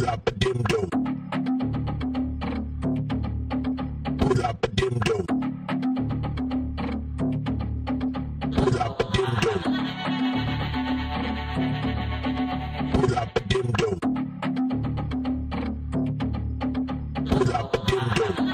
Pull up a dim dough. Pull up a dim dough. Pull up a dim dough. Pull up a dim dough. Pull up a dim dough.